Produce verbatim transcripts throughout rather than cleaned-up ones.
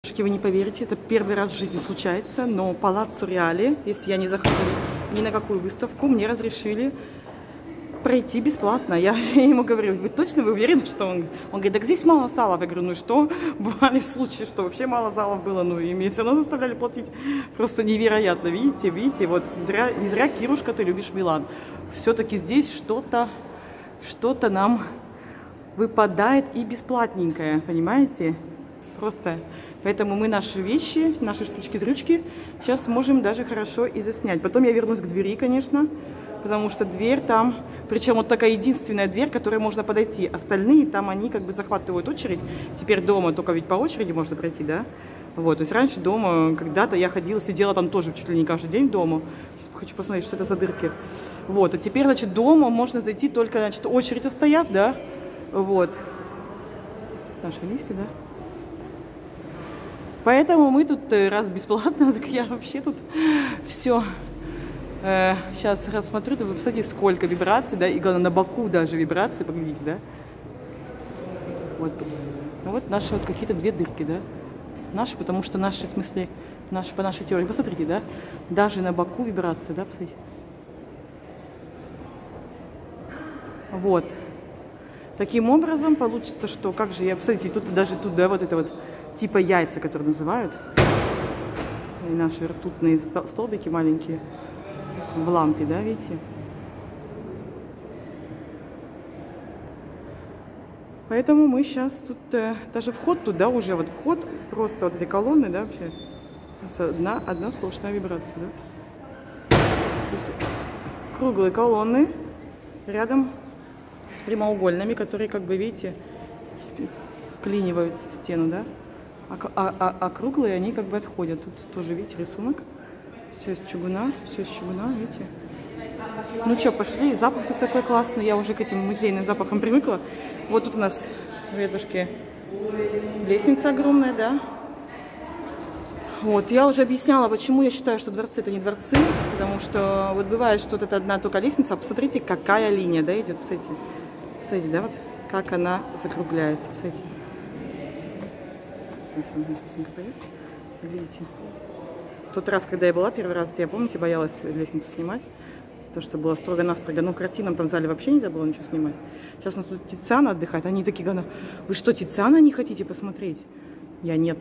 Вы не поверите, это первый раз в жизни случается, но Палаццо Реале, если я не захожу ни на какую выставку, мне разрешили пройти бесплатно. Я, я ему говорю, вы точно вы уверены, что он... Он говорит, так здесь мало залов. Я говорю, ну и что? Бывали случаи, что вообще мало залов было, ну и мне все равно заставляли платить. Просто невероятно, видите, видите, вот не зря, не зря, Кирушка, ты любишь Милан. Все-таки здесь что-то, что-то нам выпадает и бесплатненькое, понимаете? Просто... Поэтому мы наши вещи, наши штучки-дрючки сейчас можем даже хорошо и заснять. Потом я вернусь к двери, конечно, потому что дверь там, причем вот такая единственная дверь, к которой можно подойти. Остальные там, они как бы захватывают очередь. Теперь дома только ведь по очереди можно пройти, да? Вот, то есть раньше дома, когда-то я ходила, сидела там тоже чуть ли не каждый день дома. Сейчас хочу посмотреть, что это за дырки. Вот, а теперь, значит, дома можно зайти только, значит, очередь отстояв, да? Вот. Наши листья, да? Поэтому мы тут, раз бесплатно, так я вообще тут все э, сейчас рассмотрю. Вы посмотрите, сколько вибраций, да, и главное, на боку даже вибрации, поглядите, да. Вот, ну, вот наши вот какие-то две дырки, да. Наши, потому что наши, в смысле, наши, по нашей теории, посмотрите, да, даже на боку вибрации, да, посмотрите. Вот. Таким образом получится, что, как же я, посмотрите, тут даже тут, да, вот это вот, типа яйца, которые называют. И наши ртутные столбики маленькие в лампе, да, видите? Поэтому мы сейчас тут, э, даже вход туда уже, вот вход, просто вот эти колонны, да, вообще. Одна, одна сплошная вибрация, да. То есть круглые колонны рядом с прямоугольными, которые, как бы, видите, вклиниваются в стену, да. А, а, а, а круглые, они как бы отходят. Тут тоже, видите, рисунок. Все из чугуна, все из чугуна, видите. Ну что, пошли. Запах тут такой классный. Я уже к этим музейным запахам привыкла. Вот тут у нас в ветушке лестница огромная, да. Вот, я уже объясняла, почему я считаю, что дворцы это не дворцы. Потому что вот бывает, что вот это одна только лестница. А посмотрите, какая линия, да, идет. Посмотрите, посмотрите, да, вот как она закругляется. Посмотрите. Видите? В тот раз, когда я была первый раз, я, помните, боялась лестницу снимать. То, что было строго-настрого. Но картинам там в зале вообще нельзя было ничего снимать. Сейчас у нас тут Тициана отдыхает. Они такие говорят, вы что, Тициана не хотите посмотреть? Я нет.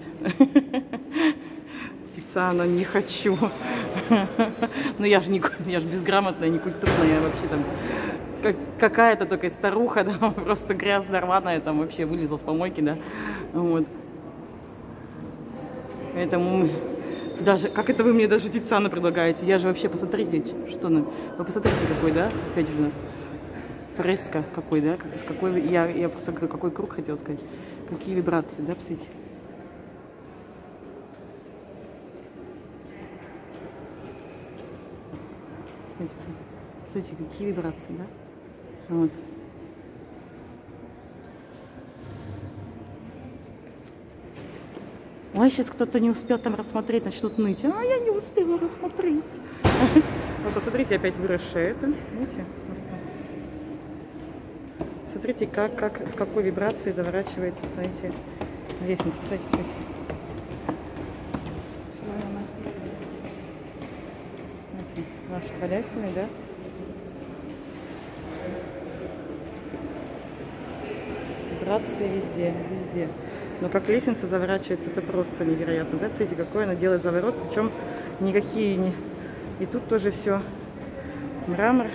Тициана не хочу. Но я же не, я же безграмотная, не культурная. Я вообще там как, какая-то только старуха, да, просто грязная, рваная, там вообще вылезла с помойки, да. Вот. Поэтому мы даже, как это вы мне даже Тициана предлагаете? Я же вообще, посмотрите, что на... Вы посмотрите, какой, да? Опять же у нас фреска какой, да? С какой... Я, я просто говорю, какой круг хотела сказать. Какие вибрации, да, посмотрите. Посмотрите, посмотрите, какие вибрации, да? Вот. Ой, сейчас кто-то не успел там рассмотреть, начнут ныть. А, я не успела рассмотреть. Вот, посмотрите, опять выросшее это. Видите? Смотрите, как, как, с какой вибрацией заворачивается, посмотрите, лестница. Посмотрите, посмотрите. Смотрите, наши балясины, да? Вибрации везде, везде. Но как лестница заворачивается, это просто невероятно, да? Смотрите, какой она делает заворот, причем никакие не... И тут тоже все мрамор.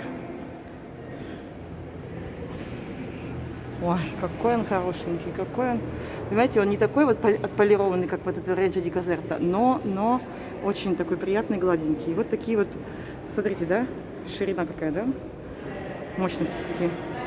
Ой, какой он хорошенький, какой он... Понимаете, он не такой вот отполированный, как вот этот Реджо ди Казерта, но, но очень такой приятный, гладенький. И вот такие вот, посмотрите, да? Ширина какая, да? Мощности какие.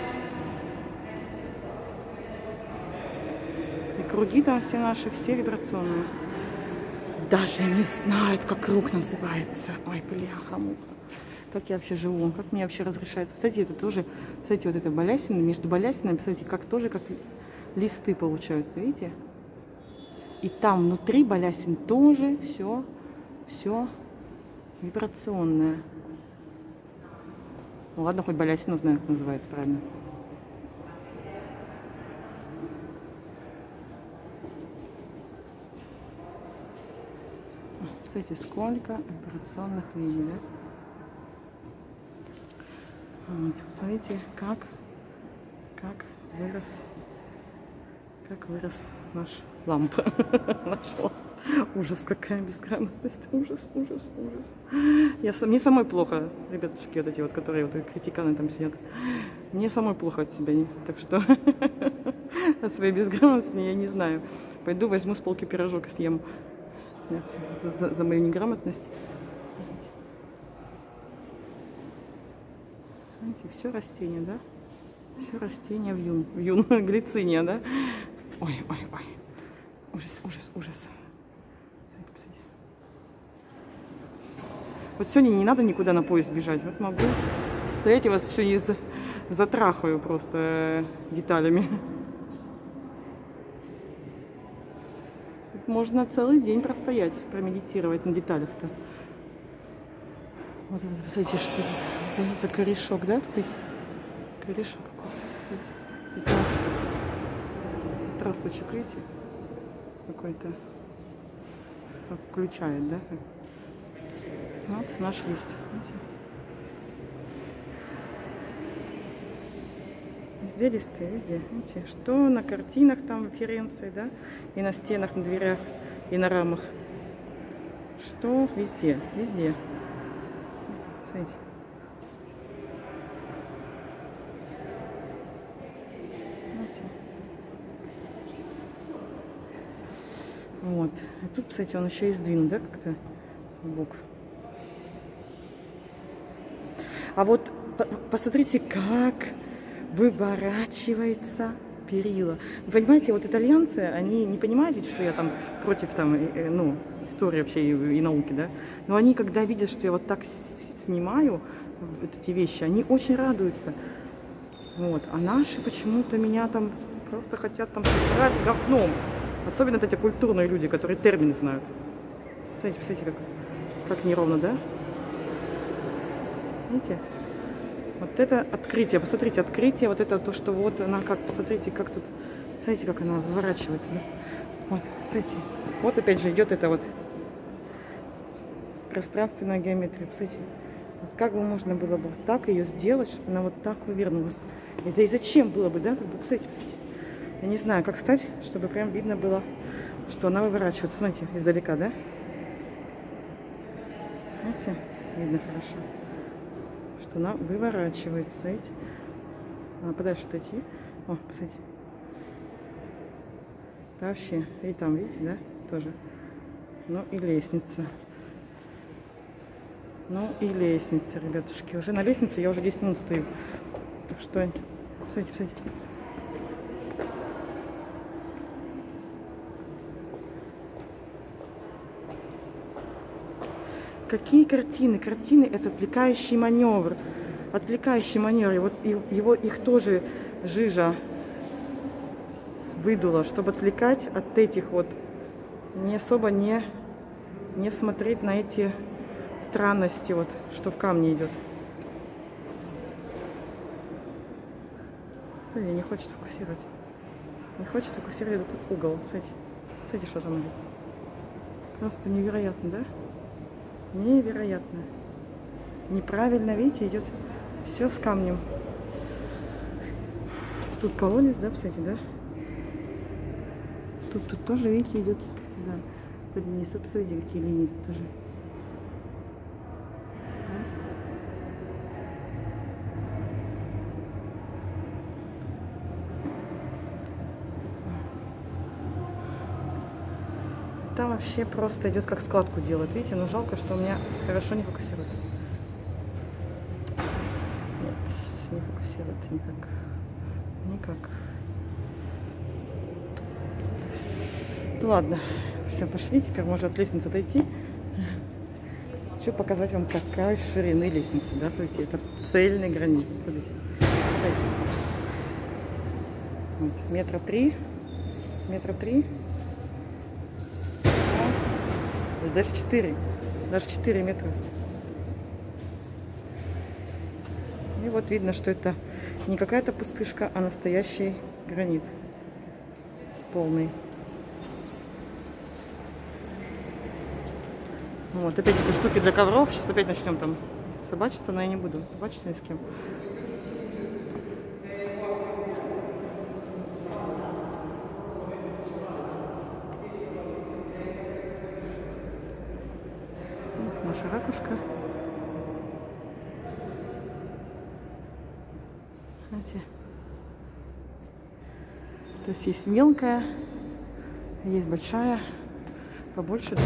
Круги там все наши, все вибрационные. Даже не знают, как круг называется. Ой, бляха-муха. Как я вообще живу? Как мне вообще разрешается? Кстати, это тоже, кстати, вот это балясины, между балясинами, кстати, как тоже, как листы получаются, видите? И там внутри балясин тоже все, все вибрационное. Ну ладно, хоть балясина знаю, как называется правильно. Смотрите, сколько операционных линий, да? Вот, посмотрите, как, как вырос, как вырос наш ламп. Наш ламп. Ужас, какая безграмотность, ужас, ужас, ужас. Я, мне самой плохо, ребятушки, вот эти вот, которые вот критиканы там сидят. Мне самой плохо от себя, так что о своей безграмотности я не знаю. Пойду возьму с полки пирожок и съем за, за, за мою неграмотность. Знаете, все растение, да? Все растение в юн, в юн, глициния, да? Ой, ой, ой. Ужас, ужас, ужас. Вот сегодня не надо никуда на поезд бежать. Вот могу стоять и вас еще и затрахаю просто деталями. Можно целый день простоять, промедитировать на деталях-то. Вот это, посмотрите, что за, за, за корешок, да? Смотрите, корешок какой-то. Это тросочек, видите? Какой-то включает, да? Вот наш лист. Видите? Везде листы, везде. Видите? Что на картинах там в Ференции, да? И на стенах, на дверях, и на рамах. Что везде, везде. Смотрите. Видите? Вот. А тут, кстати, он еще и сдвинут, да, как-то в бок. А вот посмотрите, как выворачивается перила. Вы понимаете, вот итальянцы, они не понимают ведь, что я там против там, ну, истории вообще и, и науки, да? Но они, когда видят, что я вот так снимаю вот эти вещи, они очень радуются. Вот. А наши почему-то меня там просто хотят там собирать говном. Особенно вот эти культурные люди, которые термины знают. Смотрите, посмотрите, как, как неровно, да? Видите? Вот это открытие, посмотрите, открытие, вот это то, что вот она как, посмотрите, как тут, смотрите, как она выворачивается, да? Вот, смотрите, вот опять же идет это вот пространственная геометрия, посмотрите, вот как бы можно было бы вот так ее сделать, чтобы она вот так вывернулась. Это и зачем было бы, да? Как бы, посмотрите, посмотрите. Я не знаю, как стать, чтобы прям видно было, что она выворачивается, смотрите, издалека, да? Видите, видно хорошо. Что она выворачивается, видите? Надо подальше отойти. О, посмотрите. Да, вообще. И там, видите, да? Тоже. Ну и лестница. Ну и лестница, ребятушки. Уже на лестнице я уже десять минут стою. Так что, посмотрите, посмотрите. Какие картины? Картины — это отвлекающий маневр. Отвлекающий маневр. И вот его, их тоже жижа выдула, чтобы отвлекать от этих вот. Не особо не, не смотреть на эти странности, вот, что в камне идет. Смотрите, не хочет фокусировать. Не хочет фокусировать этот угол. Смотрите, смотрите, что там идет. Просто невероятно, да? Невероятно. Неправильно, видите, идет все с камнем. Тут колодец, да, кстати, да? Тут, тут тоже, видите, идет, да, под низ. Посмотрите, какие линии тут тоже. Там вообще просто идет, как складку делают, видите, но жалко, что у меня хорошо не фокусирует. Нет, не фокусирует никак. Никак. Ну ладно, все, пошли, теперь можно от лестницы отойти. Хочу показать вам, какая ширины лестницы, да, смотрите, это цельный гранит, смотрите. Смотрите. Вот, метра три, метра три. Даже четыре, даже четыре метра. И вот видно, что это не какая-то пустышка, а настоящий гранит. Полный. Вот, опять эти штуки для ковров. Сейчас опять начнем там собачиться, но я не буду собачиться ни с кем. Наша ракушка. Знаете, то есть есть мелкая, есть большая, побольше.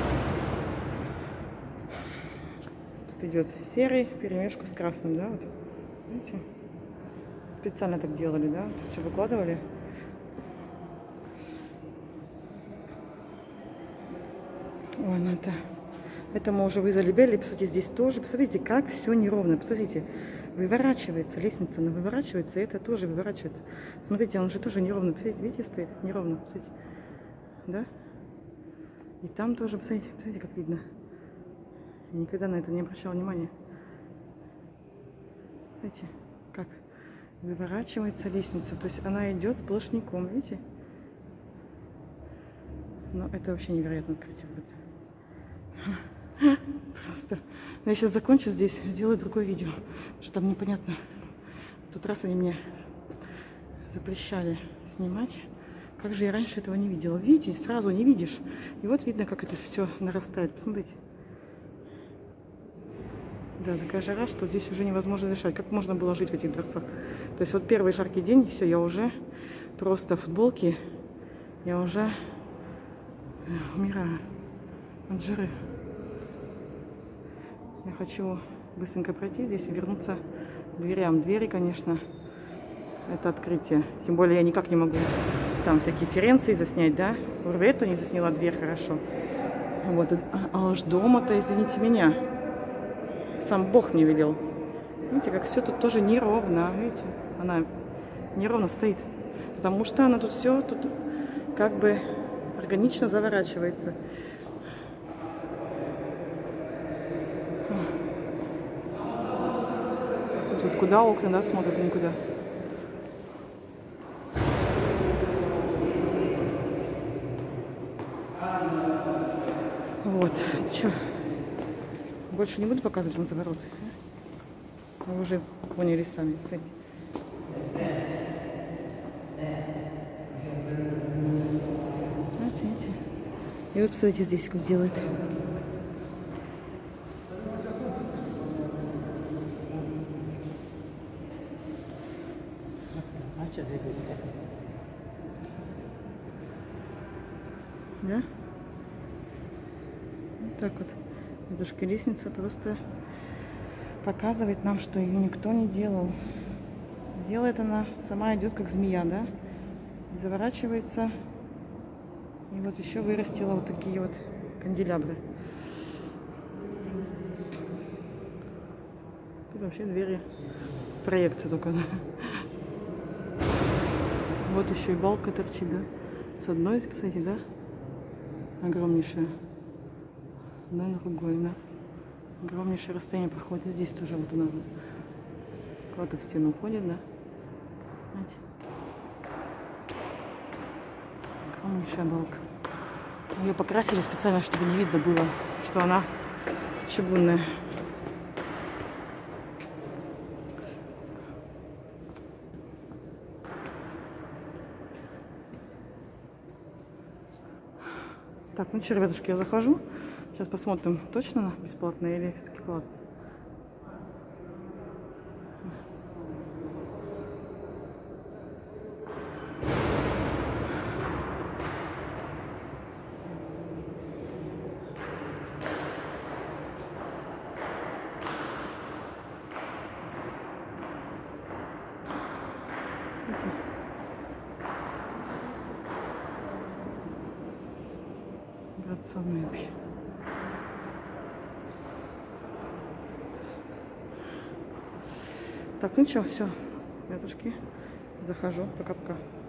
Тут идет серый перемешку с красным, да, вот. Видите? Специально так делали, да, тут все выкладывали. Ой, ну это, это мы уже вызвали Белли. Посмотрите, здесь тоже, посмотрите, как все неровно, посмотрите. Выворачивается лестница, она выворачивается, и это тоже выворачивается. Смотрите, он же тоже неровно, посмотрите, видите, стоит неровно, посмотрите, да? И там тоже, посмотрите, посмотрите, как видно. Я никогда на это не обращала внимания. Смотрите, как выворачивается лестница, то есть она идет сплошняком, видите? Но это вообще невероятно открытие будет. Просто. Но я сейчас закончу здесь, сделаю другое видео, что там непонятно. В тот раз они мне запрещали снимать. Как же я раньше этого не видела. Видите, сразу не видишь. И вот видно, как это все нарастает. Посмотрите. Да, такая жара, что здесь уже невозможно дышать. Как можно было жить в этих дворцах? То есть вот первый жаркий день, и все, я уже просто в футболке, я уже умираю от жары. Я хочу быстренько пройти здесь и вернуться к дверям. Двери, конечно, это открытие. Тем более я никак не могу там всякие конференции заснять, да? В эту не засняла дверь хорошо. Вот, а уж дома-то, извините меня, сам Бог мне велел. Видите, как все тут тоже неровно, видите? Она неровно стоит, потому что она тут все тут как бы органично заворачивается. Тут куда окна, да, смотрят, никуда. Вот, что, больше не буду показывать вам завороты. Вы уже поняли сами. Вот видите. И вот посмотрите здесь, как делают. Да? Вот так вот. Дедушка лестница просто показывает нам, что ее никто не делал. Делает она, сама идет как змея, да? Заворачивается. И вот еще вырастила вот такие вот канделябры. Тут вообще двери проекция только. Вот еще и балка торчит, да? С одной, кстати, да? Огромнейшая. Да, на другой, да? Огромнейшее расстояние проходит. И здесь тоже вот она вот куда-то в стену уходит, да? Знаете? Огромнейшая балка. Ее покрасили специально, чтобы не видно было, что она чугунная. Так, ну что, ребятушки, я захожу. Сейчас посмотрим, точно она бесплатная или все-таки платная. Грациозная вообще. Так, ну что, все, ребятушки, захожу, пока-пока.